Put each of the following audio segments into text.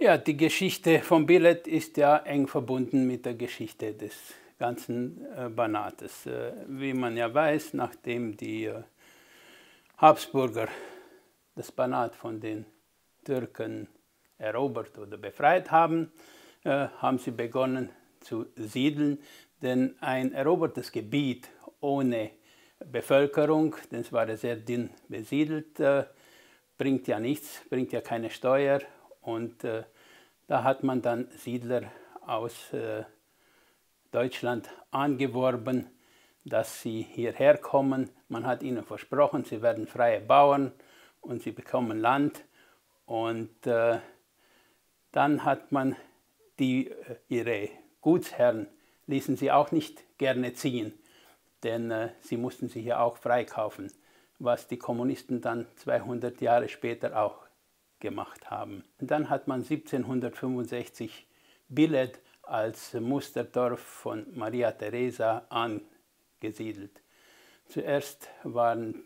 Ja, die Geschichte von Bilet ist ja eng verbunden mit der Geschichte des ganzen Banates. Wie man ja weiß, nachdem die Habsburger das Banat von den Türken erobert oder befreit haben, haben sie begonnen zu siedeln, denn ein erobertes Gebiet ohne Bevölkerung, denn es war ja sehr dünn besiedelt, bringt ja nichts, bringt ja keine Steuer, und da hat man dann Siedler aus Deutschland angeworben, dass sie hierher kommen. Man hat ihnen versprochen, sie werden freie Bauern und sie bekommen Land, und dann hat man ihre Gutsherren ließen sie auch nicht gerne ziehen, denn sie mussten sich ja auch freikaufen, was die Kommunisten dann 200 Jahre später auch gemacht haben. Und dann hat man 1765 Bilet als Musterdorf von Maria Theresia angesiedelt. Zuerst waren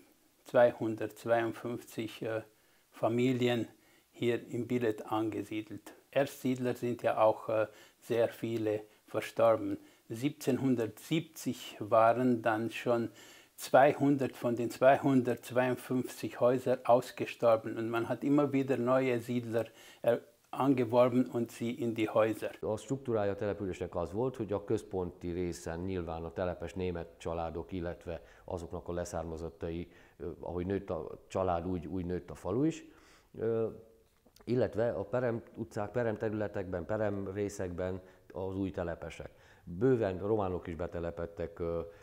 252 Familien hier in Bilet angesiedelt. Erstsiedler sind ja auch sehr viele verstorben. 1770 waren dann schon 200 von den 252 Häusern ausgestorben, und man hat immer wieder neue Siedler angeworben und sie in die Häuser. A struktúrája a településnek az volt, hogy a központi részen nyilván a telepes német családok, illetve azoknak a leszármazottai, ahogy nőtt a család, úgy nőtt a falu is, illetve a Perem utcák, Perem területekben, Perem részekben az új telepesek. Bőven románok is betelepedtek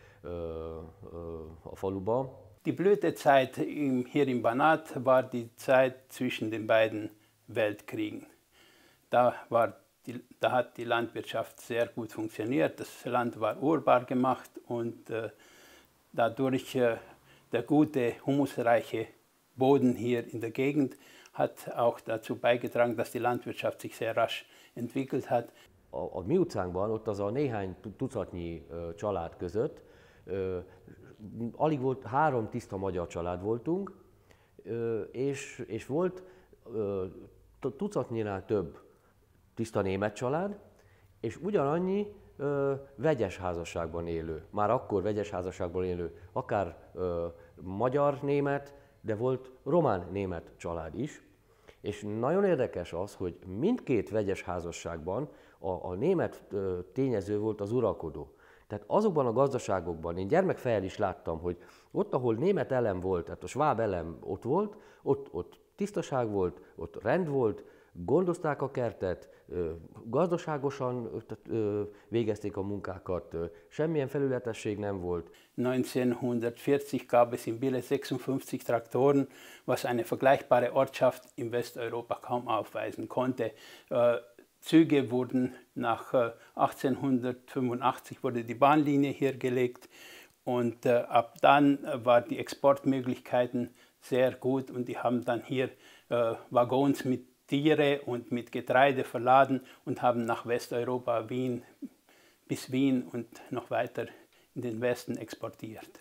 a faluba. Die Blütezeit hier im Banat war die Zeit zwischen den beiden Weltkriegen. Da hat die Landwirtschaft sehr gut funktioniert, das Land war urbar gemacht, und dadurch der gute, humusreiche Boden hier in der Gegend hat auch dazu beigetragen, dass die Landwirtschaft sich sehr rasch entwickelt hat. A mi utcánkban, ott az a néhány tucatnyi család között, alig volt, 3 tiszta magyar család voltunk, és volt tucatnyinál több tiszta német család, és ugyanannyi vegyes házasságban élő, már akkor vegyes házasságban élő, akár magyar-német, de volt román-német család is. És nagyon érdekes az, hogy mindkét vegyes házasságban a német tényező volt az uralkodó. Tehát azokban a gazdaságokban, én gyermekfejjel is láttam, hogy ott, ahol német elem volt, tehát a sváb elem ott volt, ott tisztaság volt, ott rend volt, gondozták a kertet, gazdaságosan végezték a munkákat, semmilyen felületesség nem volt. 1940 gab es in Bilet 56 Traktoren, was eine vergleichbare Ortschaft in Westeuropa kaum aufweisen konnte. Züge wurden nach 1885 wurde die Bahnlinie hier gelegt, und ab dann waren die Exportmöglichkeiten sehr gut, und die haben dann hier Waggons mit Tiere und mit Getreide verladen und haben nach Westeuropa, bis Wien und noch weiter in den Westen exportiert.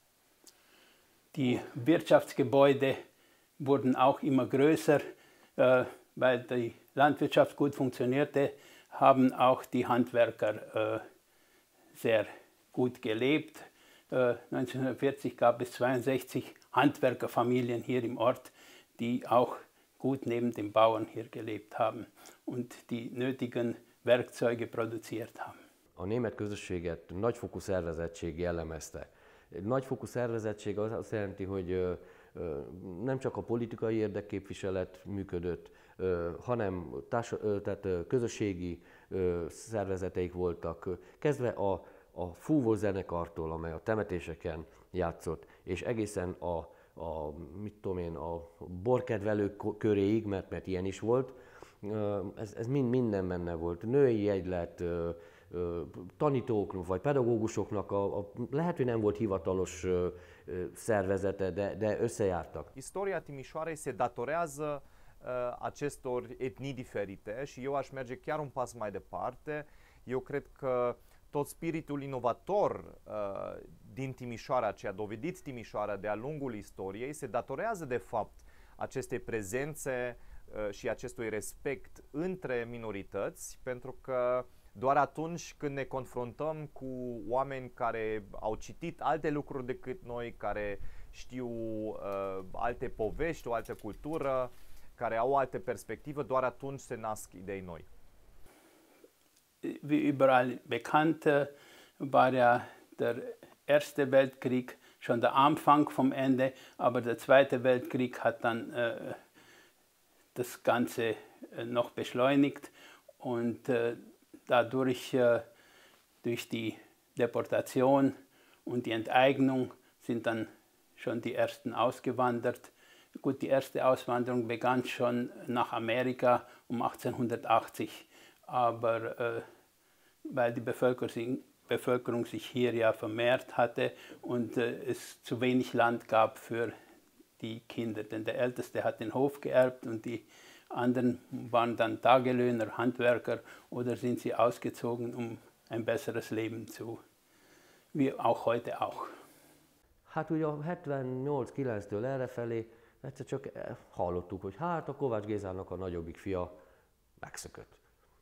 Die Wirtschaftsgebäude wurden auch immer größer, weil die Landwirtschaft gut funktionierte, haben auch die Handwerker sehr gut gelebt. 1940 gab es 62 Handwerkerfamilien hier im Ort, die auch gut neben den Bauern hier gelebt haben und die nötigen Werkzeuge produziert haben. A német közösséget nagyfokú szervezettség jellemezte. Nagyfokú szervezettség az azt jelenti, hogy nem csak a politikai érdekképviselet működött, hanem tehát közösségi szervezeteik voltak, kezdve a fúvó zenekartól, amely a temetéseken játszott, és egészen mit tudom én, a borkedvelők köréig, mert ilyen is volt, ez minden benne volt. Női jegylet, tanítók vagy pedagógusoknak lehet, hogy nem volt hivatalos szervezete, de összejártak. Istoria Timișoarei se datorează acestor etnii diferite și eu aș merge chiar un pas mai departe. Eu cred că tot spiritul inovator din Timișoara, ce a dovedit Timișoara de-a lungul istoriei, se datorează de fapt acestei prezențe și acestui respect între minorități, pentru că doar atunci când ne confruntăm cu oameni care au citit alte lucruri decât noi, care știu alte povești, o altă cultură, care au o altă perspectivă, doar atunci se nasc idei noi. Wie überall bekannt war ja der Erste Weltkrieg schon der Anfang vom Ende, aber der Zweite Weltkrieg hat dann das Ganze noch beschleunigt und dadurch, durch die Deportation und die Enteignung, sind dann schon die ersten ausgewandert. Gut, die erste Auswanderung begann schon nach Amerika um 1880, aber weil die Bevölkerung sich hier ja vermehrt hatte und es zu wenig Land gab für die Kinder, denn der Älteste hat den Hof geerbt und die anderen waren dann Tagelöhner, Handwerker oder sind sie ausgezogen, um ein besseres Leben zu, wie auch heute auch. Hát ugye a 78-9-től errefelé egyszer csak hallottuk, hogy hát a Kovács Gézának a nagyobbik fia megszökött.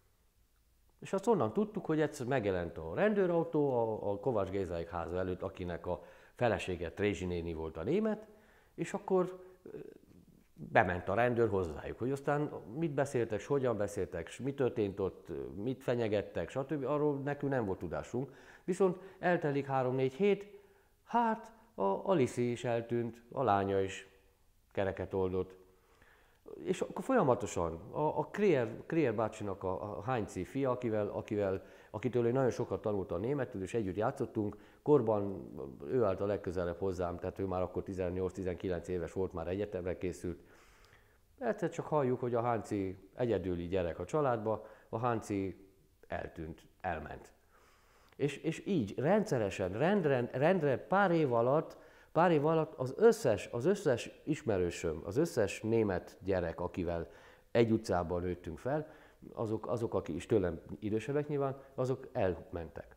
És azt onnan tudtuk, hogy egyszer megjelent a rendőrautó a Kovács Gézáik háza előtt, akinek a felesége Trézsi néni volt a német, és akkor bement a rendőr hozzájuk, hogy aztán mit beszéltek, hogyan beszéltek, mi történt ott, mit fenyegettek, stb. Arról nekünk nem volt tudásunk. Viszont eltelik 3-4 hét, hát a Liszi is eltűnt, a lánya is kereket oldott. És akkor folyamatosan a Kréer bácsinak a Heinzi fia, akitől én nagyon sokat tanultam németül, és együtt játszottunk, korban ő állt a legközelebb hozzám, tehát ő már akkor 18-19 éves volt, már egyetemre készült. Egyszer csak halljuk, hogy a Heinzi egyedüli gyerek a családba, a Heinzi eltűnt, elment. És így rendszeresen, rendre pár év alatt az összes ismerősöm, az összes német gyerek, akivel egy utcában nőttünk fel, azok akik is tőlem idősebbek nyilván, azok elmentek.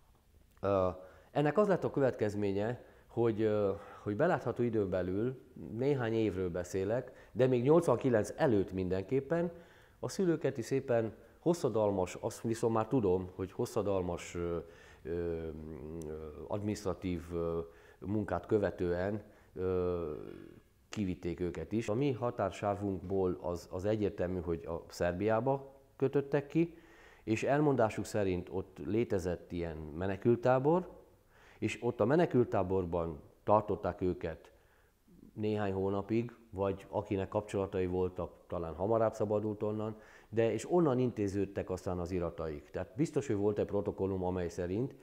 Ennek az lett a következménye, hogy belátható időn belül, néhány évről beszélek, de még 89 előtt mindenképpen, a szülőket is szépen hosszadalmas, azt viszont már tudom, hogy hosszadalmas adminisztratív munkát kivitték őket is. A mi határsávunkból az egyértelmű, hogy a Szerbiába kötöttek ki, és elmondásuk szerint ott létezett ilyen menekülttábor, és ott a menekülttáborban tartották őket néhány hónapig, vagy akinek kapcsolatai voltak, talán hamarabb szabadult onnan, és onnan intéződtek aztán az irataik. Tehát biztos, hogy volt egy protokollum, amely szerint,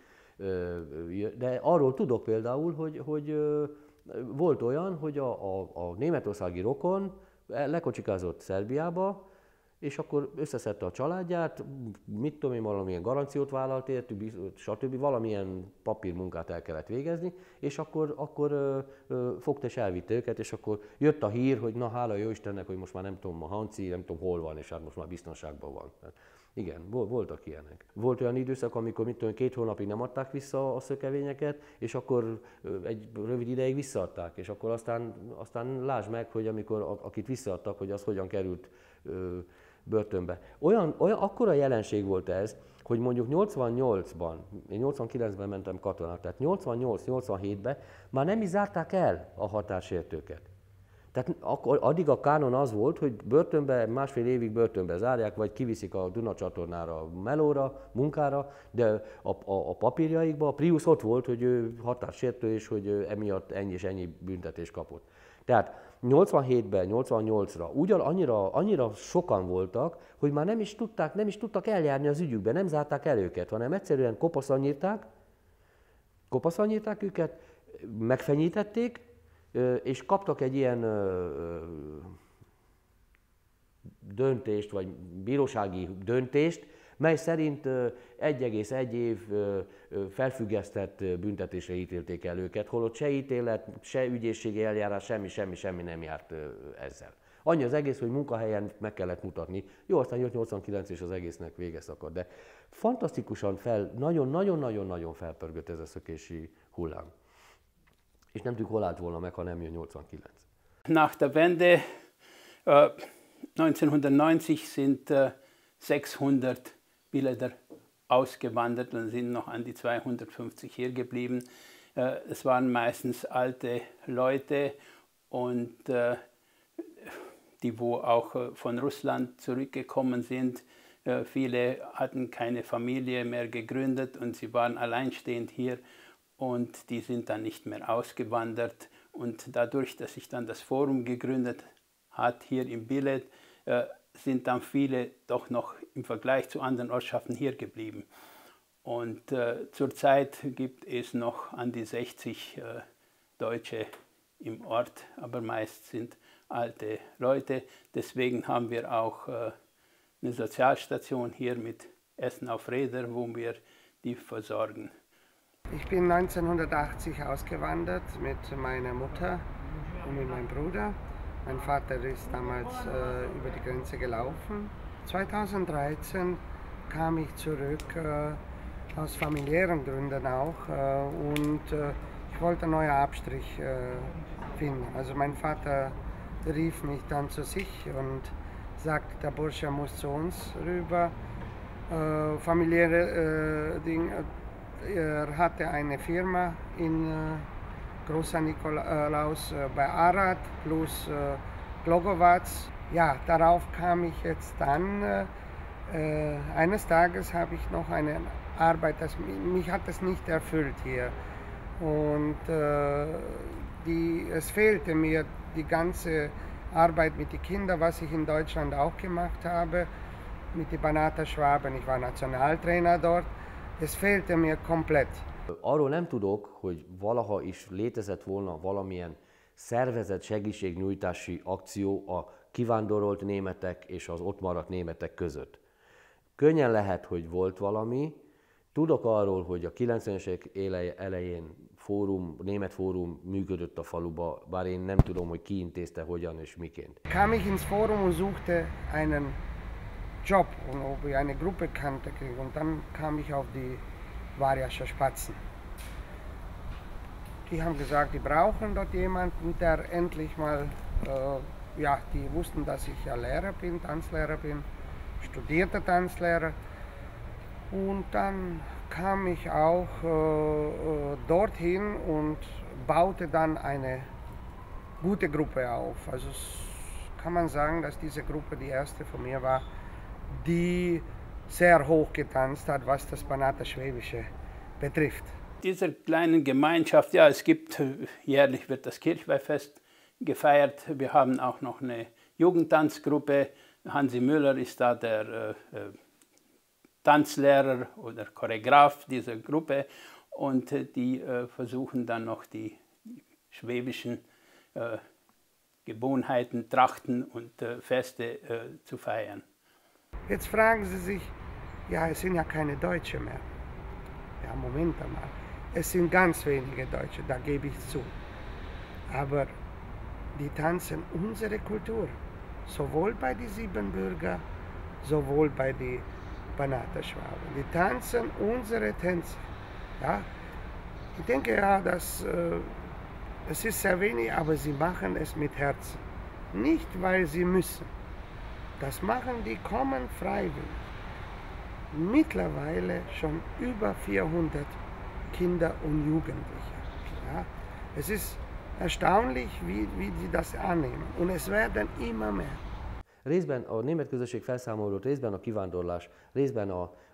de arról tudok például, hogy volt olyan, hogy a németországi rokon lekocsikázott Szerbiába, és akkor összeszedte a családját, mit tudom én, valamilyen garanciót vállalt értük, stb. Valamilyen papírmunkát el kellett végezni, és akkor fogta és elvitte őket, és akkor jött a hír, hogy na hála jó Istennek, hogy most már nem tudom, a Hanci, nem tudom hol van, és hát most már biztonságban van. Igen, voltak ilyenek. Volt olyan időszak, amikor mit tudom, 2 hónapig nem adták vissza a szökevényeket, és akkor egy rövid ideig visszaadták, és akkor aztán lásd meg, hogy amikor akit visszaadtak, hogy az hogyan került börtönbe. Olyan akkora jelenség volt ez, hogy mondjuk 88-ban, én 89-ben mentem katonát, tehát 88-87-ben már nem is zárták el a határsértőket. Tehát addig a kánon az volt, hogy börtönbe, 1,5 évig börtönbe zárják, vagy kiviszik a Duna csatornára, melóra, munkára, de a papírjaikban a Prius ott volt, hogy ő határsértő, és hogy emiatt ennyi és ennyi büntetést kapott. Tehát 87-ben, 88-ra annyira sokan voltak, hogy már nem is tudtak eljárni az ügyükbe, nem zárták el őket, hanem egyszerűen kopaszon nyírták őket, megfenyítették, és kaptak egy ilyen döntést, vagy bírósági döntést, mely szerint 1,1 év felfüggesztett büntetésre ítélték el őket, holott se ítélet, se ügyészségi eljárás, semmi nem járt ezzel. Annyi az egész, hogy munkahelyen meg kellett mutatni. Jó, aztán jött 89 és az egésznek vége szakadt, de fantasztikusan nagyon-nagyon felpörgött ez a szökési hullám. És nem tudjuk, hol állt volna meg, ha nem jön 89. Nach der Wende 1990 sind 600 Bieleter ausgewandert und sind noch an die 250 hier geblieben. Es waren meistens alte Leute und die wo auch von Russland zurückgekommen sind. Viele hatten keine Familie mehr gegründet und sie waren alleinstehend hier und die sind dann nicht mehr ausgewandert. Und dadurch, dass sich dann das Forum gegründet hat hier in Biellet, sind dann viele doch noch im Vergleich zu anderen Ortschaften hier geblieben. Und zurzeit gibt es noch an die 60 Deutsche im Ort, aber meist sind alte Leute. Deswegen haben wir auch eine Sozialstation hier mit Essen auf Rädern, wo wir die versorgen. Ich bin 1980 ausgewandert mit meiner Mutter und mit meinem Bruder. Mein Vater ist damals über die Grenze gelaufen. 2013 kam ich zurück, aus familiären Gründen auch, und ich wollte einen neuen Abstrich finden. Also mein Vater rief mich dann zu sich und sagte, der Bursche muss zu uns rüber. Familiäre Dinge. Er hatte eine Firma in Großer Nikolaus bei Arad plus Glogovac. Ja, darauf kam ich jetzt dann. Eines Tages habe ich noch eine Arbeit, mich hat das nicht erfüllt hier. Und es fehlte mir die ganze Arbeit mit den Kindern, was ich in Deutschland auch gemacht habe, mit den Banata Schwaben. Ich war Nationaltrainer dort. Ez fehlte mir komplett. Arról nem tudok, hogy valaha is létezett volna valamilyen szervezett segítségnyújtási akció a kivándorolt németek és az ott maradt németek között. Könnyen lehet, hogy volt valami. Tudok arról, hogy a 90-es évek elején német fórum működött a faluba, bár én nem tudom, hogy ki intézte, hogyan és miként. Kam ich ins Forum und suchte einen Job und ob ich eine Gruppe kannte kriege. Und dann kam ich auf die Varjascher Spatzen. Die haben gesagt, die brauchen dort jemanden, der endlich mal, ja, die wussten, dass ich ja Lehrer bin, Tanzlehrer bin, studierter Tanzlehrer. Und dann kam ich auch dorthin und baute dann eine gute Gruppe auf. Also kann man sagen, dass diese Gruppe die erste von mir war, die sehr hoch getanzt hat, was das Banata Schwäbische betrifft. Dieser kleinen Gemeinschaft, ja, es gibt, jährlich wird das Kirchweihfest gefeiert. Wir haben auch noch eine Jugendtanzgruppe. Hansi Müller ist da der Tanzlehrer oder Choreograf dieser Gruppe und die versuchen dann noch die schwäbischen Gewohnheiten, Trachten und Feste zu feiern. Jetzt fragen Sie sich, ja, es sind ja keine Deutsche mehr. Ja, Moment einmal. Es sind ganz wenige Deutsche, da gebe ich zu. Aber die tanzen unsere Kultur. Sowohl bei den Siebenbürger, sowohl bei den Banata Schwaben. Die tanzen unsere Tänze. Ja? Ich denke ja, dass es ist sehr wenig, aber sie machen es mit Herzen. Nicht, weil sie müssen. Das machen die, kommen freiwillig. Mittlerweile schon über 400 Kinder und Jugendliche. Ja? Es ist erstaunlich, wie die das annehmen. Und es werden immer mehr. Részben a német közösség felszámolódott, részben a kivándorlás, részben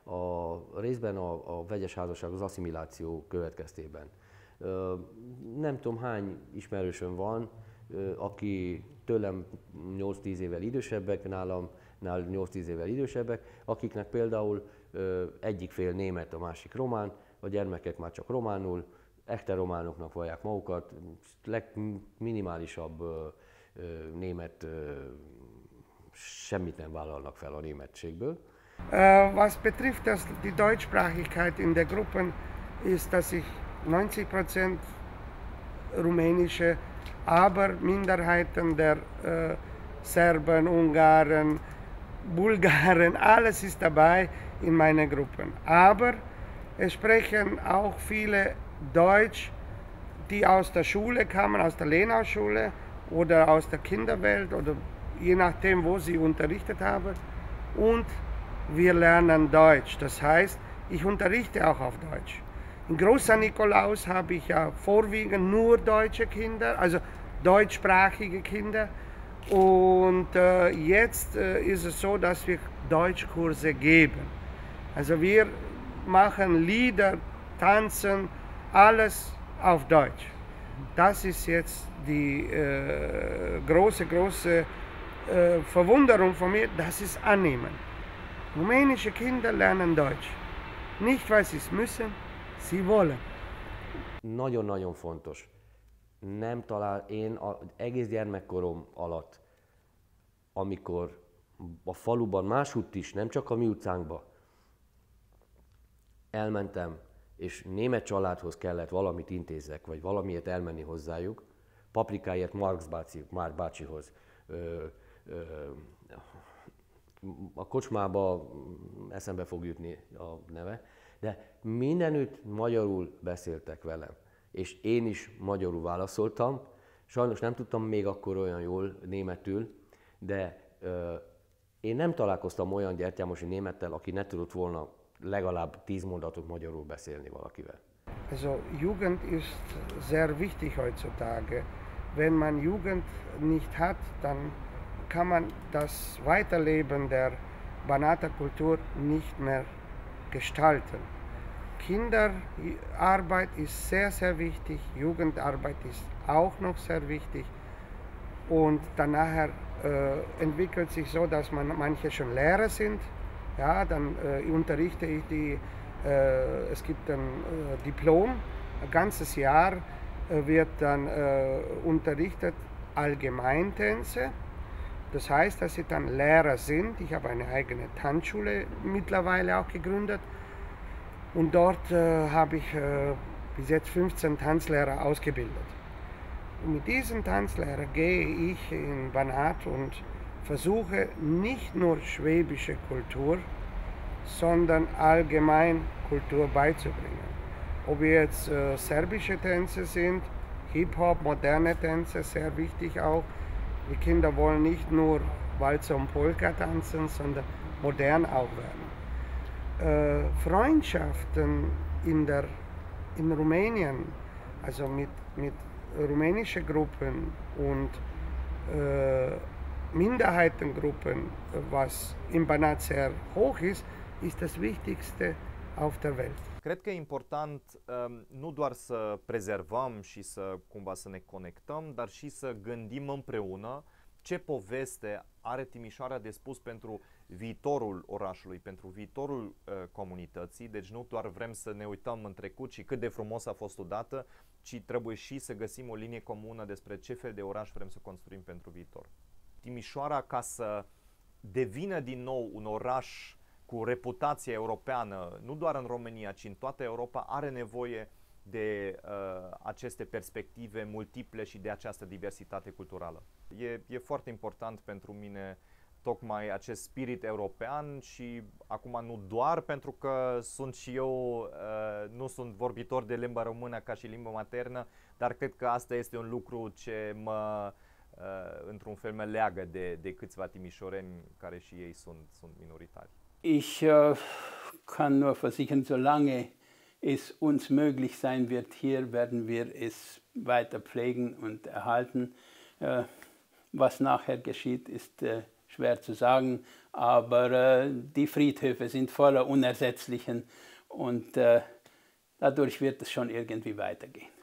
a vegyes házasság, az asszimiláció következtében. Nem tudom hány ismerősöm van, aki tőlem 8-10 évvel idősebbek, nálam 8-10 évvel idősebbek, akiknek például egyik fél német, a másik román, a gyermekek már csak románul, echte románoknak vallják magukat, legminimálisabb német semmit nem vállalnak fel a németségből. Was betrifft die Deutschsprachigkeit in der Gruppen, ist, dass ich 90% rumänische, aber Minderheiten der Serben, Ungarn, Bulgaren, alles ist dabei in meinen Gruppen. Aber es sprechen auch viele Deutsch, die aus der Schule kamen, aus der Lenau-Schule oder aus der Kinderwelt oder je nachdem, wo sie unterrichtet haben. Und wir lernen Deutsch. Das heißt, ich unterrichte auch auf Deutsch. In Groß St. Nikolaus habe ich ja vorwiegend nur deutsche Kinder, also deutschsprachige Kinder. Und jetzt ist es so, dass wir Deutschkurse geben. Also wir machen Lieder, tanzen, alles auf Deutsch. Das ist jetzt die große Verwunderung von mir, das ist annehmen. Rumänische Kinder lernen Deutsch. Nicht, weil sie es müssen, sie wollen. Nagyon-nagyon fontos. Nem talál, én az egész gyermekkorom alatt, amikor a faluban, máshogy is, nem csak a mi utcánkba, elmentem, és német családhoz kellett valamit intézzek, vagy valamiért elmenni hozzájuk, paprikáért Marx bácsihoz. A kocsmába eszembe fog jutni a neve, de mindenütt magyarul beszéltek velem, és én is magyarul válaszoltam. Sajnos nem tudtam még akkor olyan jól németül, de én nem találkoztam olyan gyertyámosi némettel, aki ne tudott volna legalább 10 mondatot magyarul beszélni valakivel. Also Jugend ist sehr wichtig heutzutage. Wenn man Jugend nicht hat, dann kann man das Weiterleben der Banata Kultur nicht mehr gestalten. Kinderarbeit ist sehr wichtig, Jugendarbeit ist auch noch sehr wichtig und danach entwickelt sich so, dass manche schon Lehrer sind. Ja, dann unterrichte ich die, es gibt ein Diplom, ein ganzes Jahr wird dann unterrichtet Allgemeintänze. Das heißt, dass sie dann Lehrer sind. Ich habe eine eigene Tanzschule mittlerweile auch gegründet und dort habe ich bis jetzt 15 Tanzlehrer ausgebildet. Und mit diesen Tanzlehrern gehe ich in Banat und versuche nicht nur schwäbische Kultur, sondern allgemein Kultur beizubringen. Ob jetzt serbische Tänze sind, Hip-Hop, moderne Tänze, sehr wichtig auch. Die Kinder wollen nicht nur Walzer und Polka tanzen, sondern modern auch werden. Freundschaften in Rumänien, also mit rumänischen Gruppen und Minderheitengruppen, was in Banat sehr hoch ist das Wichtigste auf der Welt. Cred că e important nu doar să prezervăm și cumva să ne conectăm, dar și să gândim împreună ce poveste are Timișoara de spus pentru viitorul orașului, pentru viitorul comunității. Deci nu doar vrem să ne uităm în trecut și cât de frumos a fost odată, ci trebuie și să găsim o linie comună despre ce fel de oraș vrem să construim pentru viitor. Timișoara, ca să devină din nou un oraș cu reputație europeană, nu doar în România, ci în toată Europa, are nevoie de aceste perspective multiple și de această diversitate culturală. E foarte important pentru mine tocmai acest spirit european și acum nu doar pentru că sunt și eu, nu sunt vorbitor de limba română ca și limbă maternă, dar cred că asta este un lucru ce mă, într-un fel, mă leagă de câțiva timișoreni care și ei sunt minoritari. Ich kann nur versichern, solange es uns möglich sein wird, hier werden wir es weiter pflegen und erhalten. Was nachher geschieht, ist schwer zu sagen, aber die Friedhöfe sind voller Unersetzlichen und dadurch wird es schon irgendwie weitergehen.